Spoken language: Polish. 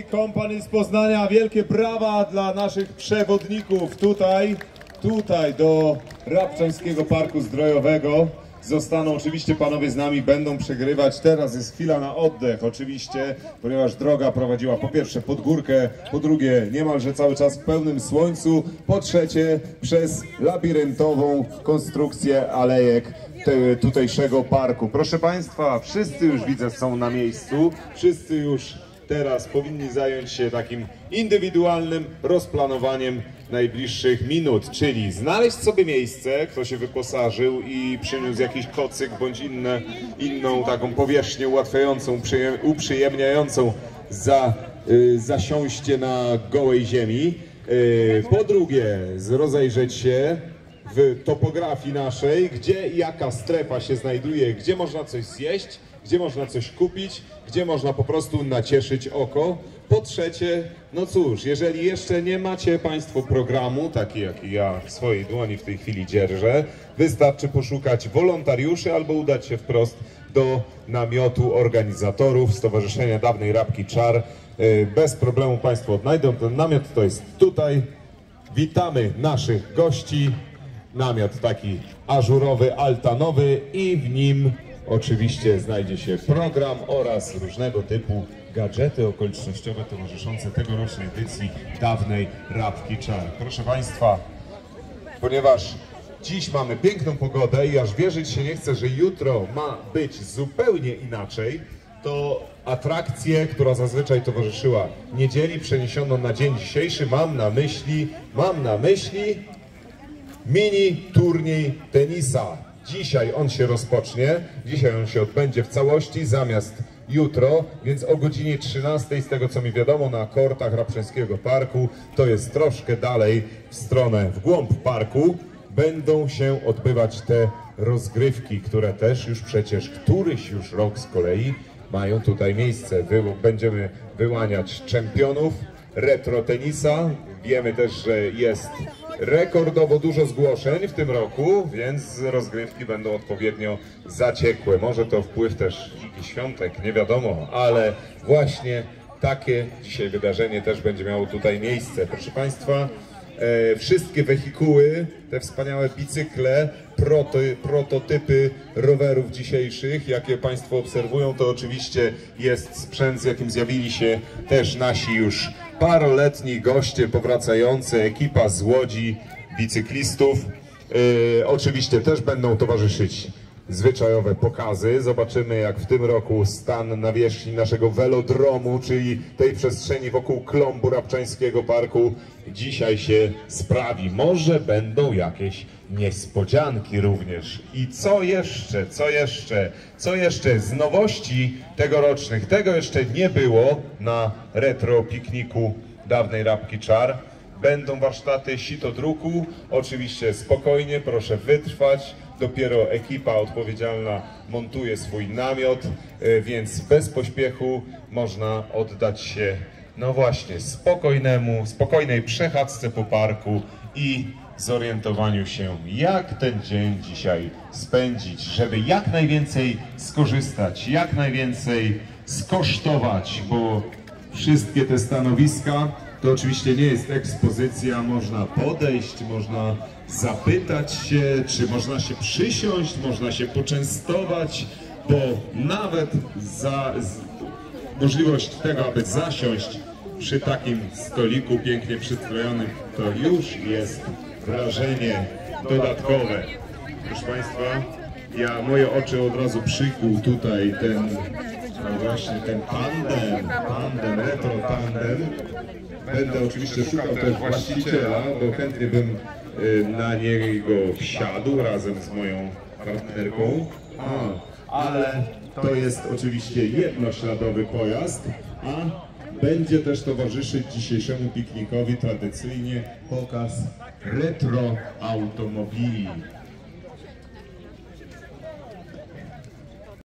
Company z Poznania. Wielkie brawa dla naszych przewodników tutaj do Rabczańskiego Parku Zdrojowego. Zostaną oczywiście panowie z nami, będą przegrywać. Teraz jest chwila na oddech oczywiście, ponieważ droga prowadziła po pierwsze pod górkę, po drugie niemalże cały czas w pełnym słońcu, po trzecie przez labiryntową konstrukcję alejek tutejszego parku. Proszę państwa, wszyscy już widzę są na miejscu, wszyscy już teraz powinni zająć się takim indywidualnym rozplanowaniem najbliższych minut, czyli znaleźć sobie miejsce, kto się wyposażył i przyniósł jakiś kocyk bądź inną taką powierzchnię ułatwiającą, uprzyjemniającą zasiąście na gołej ziemi. Po drugie, rozejrzeć się w topografii naszej, gdzie i jaka strefa się znajduje, gdzie można coś zjeść, gdzie można coś kupić, gdzie można po prostu nacieszyć oko. Po trzecie, no cóż, jeżeli jeszcze nie macie państwo programu, taki jaki ja w swojej dłoni w tej chwili dzierżę, wystarczy poszukać wolontariuszy albo udać się wprost do namiotu organizatorów Stowarzyszenia Dawnej Rabki Czar. Bez problemu państwo odnajdą ten namiot, to jest tutaj. Witamy naszych gości. Namiot taki ażurowy, altanowy i w nim oczywiście znajdzie się program oraz różnego typu gadżety okolicznościowe towarzyszące tegorocznej edycji Dawnej Rabki Czar. Proszę państwa, ponieważ dziś mamy piękną pogodę i aż wierzyć się nie chce, że jutro ma być zupełnie inaczej, to atrakcję, która zazwyczaj towarzyszyła niedzieli, przeniesiono na dzień dzisiejszy. Mam na myśli mini turniej tenisa. Dzisiaj on się rozpocznie, dzisiaj on się odbędzie w całości zamiast jutro, więc o godzinie 13, z tego co mi wiadomo, na kortach Rabczańskiego Parku, to jest troszkę dalej w głąb parku, będą się odbywać te rozgrywki, które też już przecież któryś już rok z kolei mają tutaj miejsce. Będziemy wyłaniać czempionów retro tenisa. Wiemy też, że jest rekordowo dużo zgłoszeń w tym roku, więc rozgrywki będą odpowiednio zaciekłe. Może to wpływ też Dziki Świątek, nie wiadomo, ale właśnie takie dzisiaj wydarzenie też będzie miało tutaj miejsce. Proszę państwa, wszystkie wehikuły, te wspaniałe bicykle, prototypy rowerów dzisiejszych, jakie państwo obserwują, to oczywiście jest sprzęt, z jakim zjawili się też nasi już paroletni goście powracający, ekipa z Łodzi, bicyklistów. Oczywiście też będą towarzyszyć zwyczajowe pokazy. Zobaczymy, jak w tym roku stan nawierzchni naszego velodromu, czyli tej przestrzeni wokół klombu Rabczańskiego Parku dzisiaj się sprawi. Może będą jakieś niespodzianki również. I co jeszcze z nowości tegorocznych? Tego jeszcze nie było na retro pikniku Dawnej Rabki Czar. Będą warsztaty sitodruku. Oczywiście spokojnie, proszę wytrwać. Dopiero ekipa odpowiedzialna montuje swój namiot, więc bez pośpiechu można oddać się, no właśnie, spokojnej przechadzce po parku i zorientowaniu się, jak ten dzień dzisiaj spędzić, żeby jak najwięcej skorzystać, jak najwięcej skosztować, bo wszystkie te stanowiska to oczywiście nie jest ekspozycja, można podejść, można zapytać się, czy można się przysiąść, można się poczęstować, bo nawet możliwość tego, aby zasiąść przy takim stoliku pięknie przystrojonym, to już jest wrażenie dodatkowe. Proszę państwa, moje oczy od razu przykuł tutaj ten tandem, retro tandem. Będę oczywiście szukał też właściciela, bo chętnie bym na niego wsiadł razem z moją partnerką. Ale to jest oczywiście jednośladowy pojazd, a będzie też towarzyszyć dzisiejszemu piknikowi tradycyjnie pokaz retro automobili.